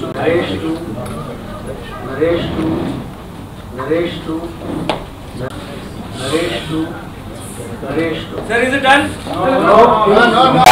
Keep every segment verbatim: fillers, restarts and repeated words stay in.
Naresh two, Naresh two, Naresh two, Naresh two, Naresh two. Sir, is it done? No, no, no, no.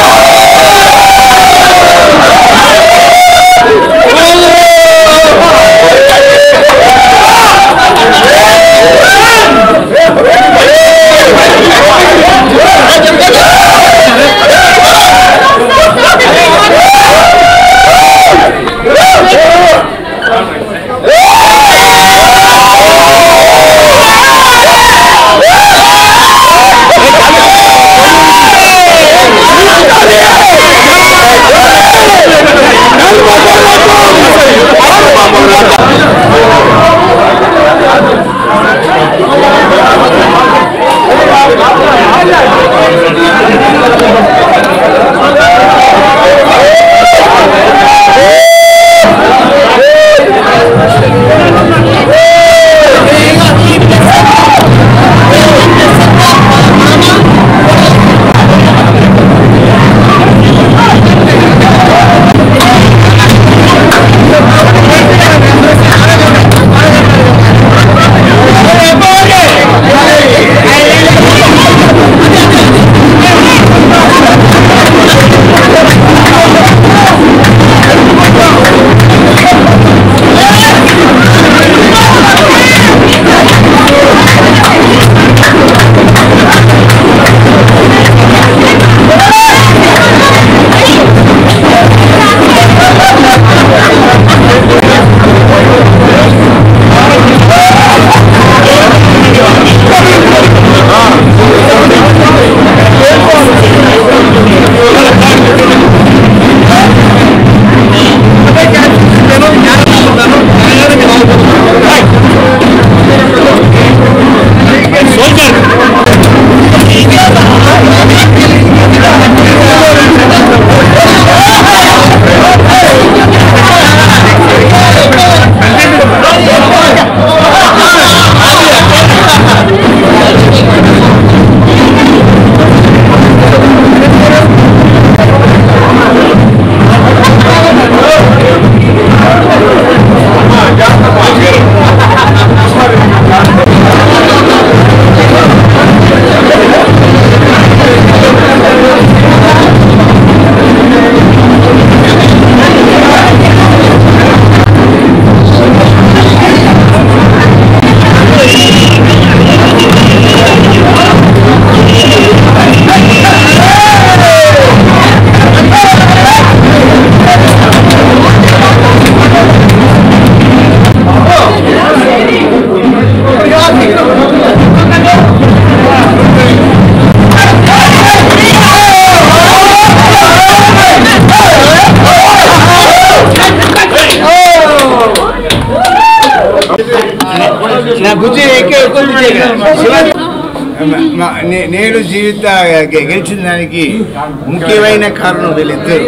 నేను జీవిత గెలిచిన దానికి ముఖ్యమైన కారణం వీళ్ళిద్దరు.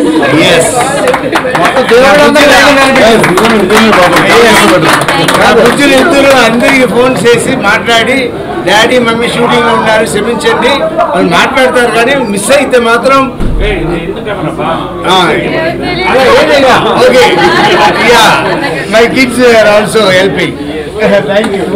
బుజ్జులు ఇద్దరు అందరికి ఫోన్ చేసి మాట్లాడి డాడీ మమ్మీ షూటింగ్ లో ఉన్నారు క్షమించండి వాళ్ళు మాట్లాడతారు, కానీ మిస్ అయితే మాత్రం okay my kids are also helping. Thank you.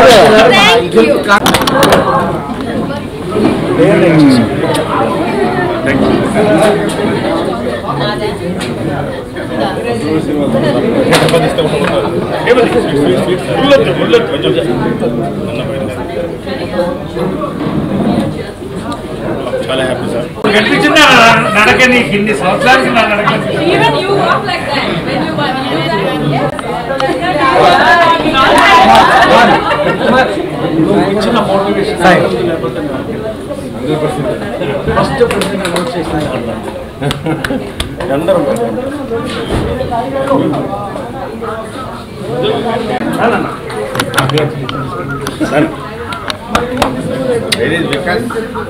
చాలా హ్యాపీ సార్. కనిపించిందా నడక నీకు ఇన్ని సంవత్సరాలకి నా నడక? ఇచ్చిన మోటివేషన్ ఫస్ట్ నోట్ చేసిన అందరం sir Where is Vikas?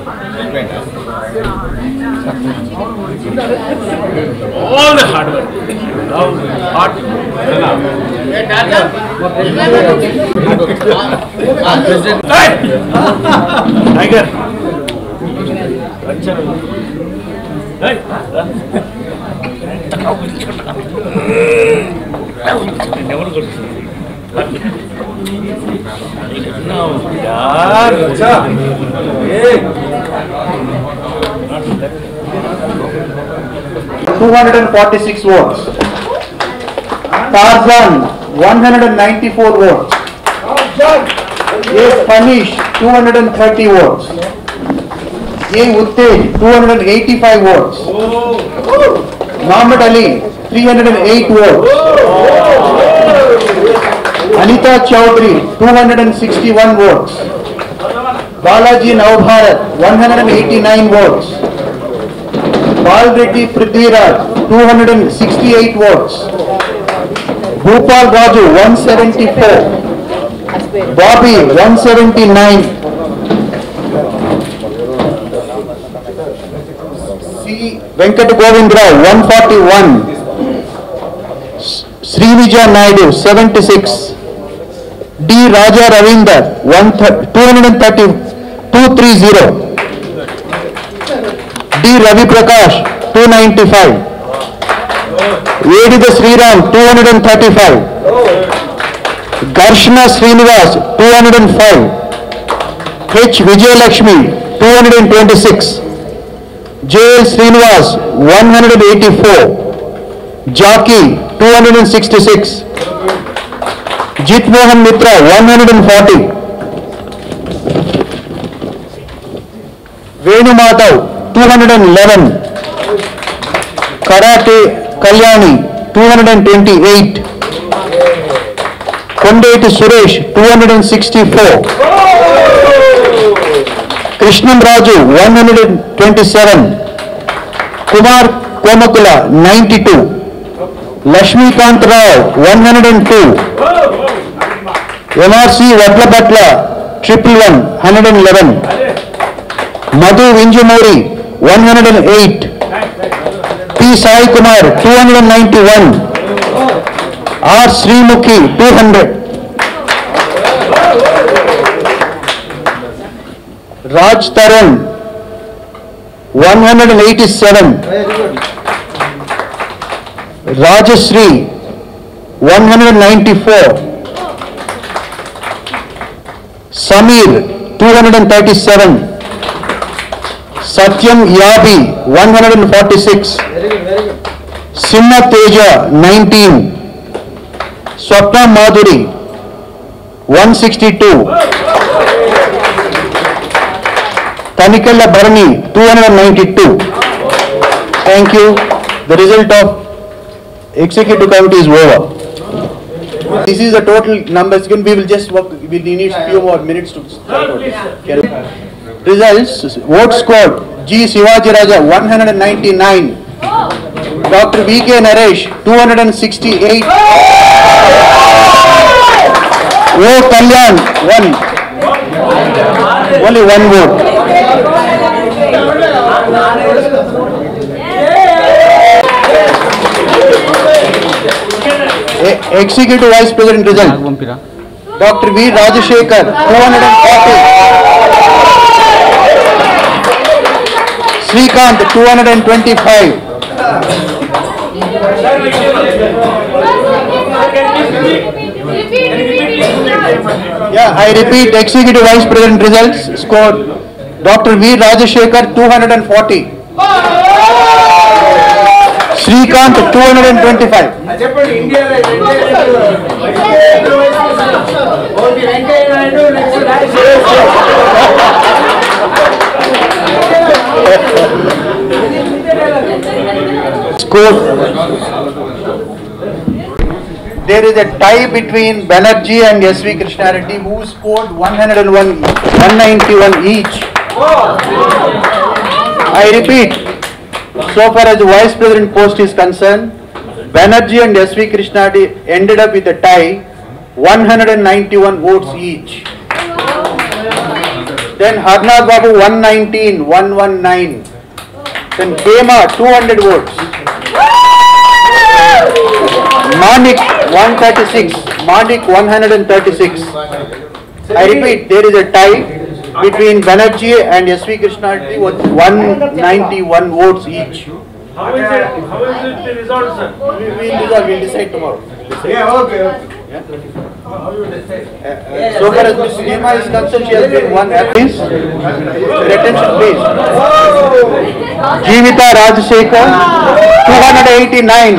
all the hard work, love, heart. Hey, Tiger. Hey. two hundred forty-six votes. Tarzan, one hundred ninety-four votes. A. Panish, two hundred thirty votes. A. Uttej, two hundred eighty-five votes. Muhammad Ali, three hundred eight votes. Anita Chowdhury, two hundred sixty-one votes. Balaji Navbharat, one hundred eighty-nine votes. Bal Reddy Prithviraj, two hundred sixty-eight votes. Bhupal Raju, one hundred seventy-four. Bobby, one hundred seventy-nine. C. Venkat Govindra, one hundred forty-one. Srivijaya Naidu, seventy-six. D. Raja Ravinder, two hundred thirty, two hundred thirty. D. Ravi Prakash, two hundred ninety-five. Vedida Sriram, two hundred thirty-five. Garshna Srinivas, two hundred five. H. Vijayalakshmi, two hundred twenty-six. J. L. Srinivas, one hundred eighty-four. Jaki, two hundred sixty-six. Jit Mohan Mitra, one hundred forty. Venu Madhav, two hundred eleven. Karate Kalyani, two hundred twenty-eight. Kondeti Suresh, two hundred sixty-four. Krishnam Raju, one hundred twenty-seven. Kumar Komakula, ninety-two. Lakshmikant Rao, one hundred two. M R C Vatlapatla, triple one, one hundred eleven. Madhu Vinjamori, one hundred eight. P. Sai Kumar, two hundred ninety-one. R. Srimukhi, two hundred. Raj Taran, one hundred eighty-seven. Rajashree, one hundred ninety-four. Samir, two hundred thirty-seven. Satyam Yabi, one hundred forty-six. Simha Teja, nineteen. Swapna Madhuri, one hundred sixty-two. Tanikalla Bharani, two hundred ninety-two. Thank you. The result of Executive Committee is over. This is the total numbers. We will just work. We need a few more minutes to start. Results. Vote scored. G. Sivaji Raja, one hundred ninety-nine. Doctor V K Naresh, two hundred sixty-eight. O. Kalyan, one. Only one vote. Executive Vice President result. Doctor V. Rajashekar, two hundred forty. Srikanth, two hundred twenty-five. Yeah, I repeat, Executive Vice President results scored. Doctor V. Rajashekar, two hundred forty. Srikanth, two hundred twenty-five. There is a tie between Banerjee and S V Krishna Reddy, who scored one hundred one, one ninety-one each. I repeat, so far as the Vice President post is concerned, Banerjee and S V Krishna Reddy ended up with a tie, one hundred ninety-one votes each. Then Harnath Babu, one nineteen, one nineteen. Then Kema, two hundred votes. Manik, one thirty-six. Manik, one hundred thirty-six. I repeat, there is a tie between Banerjee and S V Krishna Reddy with one ninety-one votes each. How is it? How is it the result, sir? We will decide tomorrow. Yeah, okay. So far as Miss Neema is concerned, she has been one. Please, your attention, please. Jeevita Rajsekhar, two hundred eighty-nine.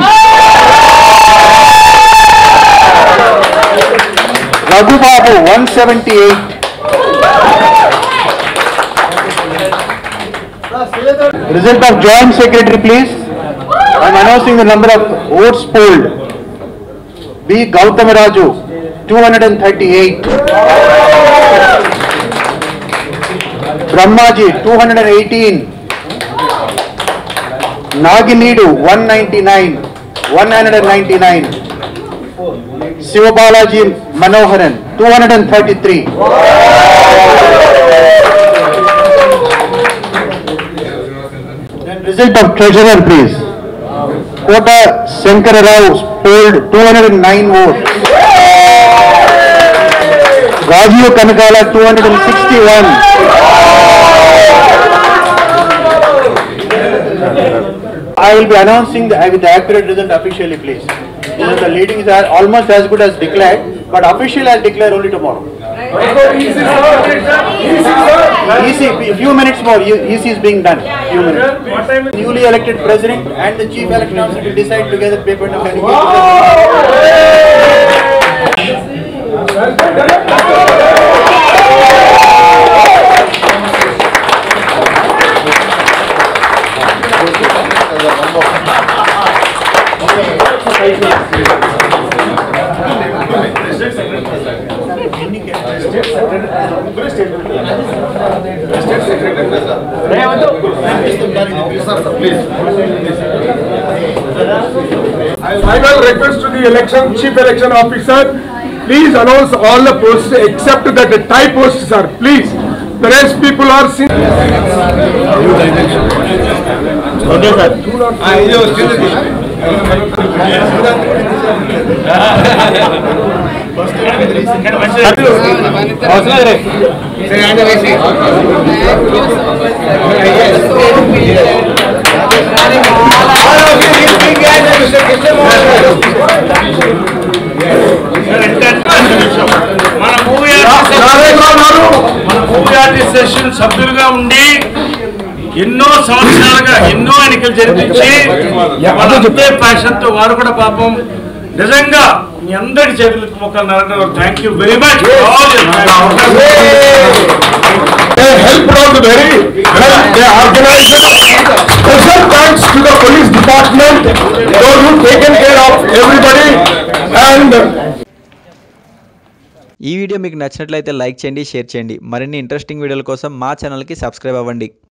Raghu Babu, one seventy-eight. Result of Joint Secretary, please. I am announcing the number of votes polled. B. Gautamaraju, two hundred thirty-eight. Brahmaji, two hundred eighteen. Naginidu, one ninety-nine. one ninety-nine. Sivabalaji Manoharan, two hundred thirty-three. Then result of treasurer, please. Kota Shankara Rao polled two hundred nine votes. Rajiv Kanakala, two hundred sixty-one. I will be announcing the, with the accurate result officially, please. The leadings are almost as good as declared, but officially I will declare only tomorrow. E C, a few minutes more, E C is being done. Few minutes. Newly elected president and the chief election officer will decide together paper of I will request to the election chief election officer, please announce all the posts except that the tie posts, sir. Please, the rest people are seen. Okay, sir. మన movie artist session సభ్యులుగా ఉండి ఎన్నో సంవత్సరాలుగా ఎన్నో ఎన్నికలు జరిపించి అంతే passion తో వారు కూడా పాపం నిజంగా మీ అందరి చేతులకు మొక్కలు నరకడం. Thank you very much. They helped out very well. They organized special thanks to the police department, those who taken care of everybody. And ఈ వీడియో మీకు నచ్చినట్లయితే లైక్ చేయండి, షేర్ చేయండి. మరిన్ని ఇంట్రెస్టింగ్ వీడియోల కోసం మా ఛానల్కి సబ్స్క్రైబ్ అవ్వండి.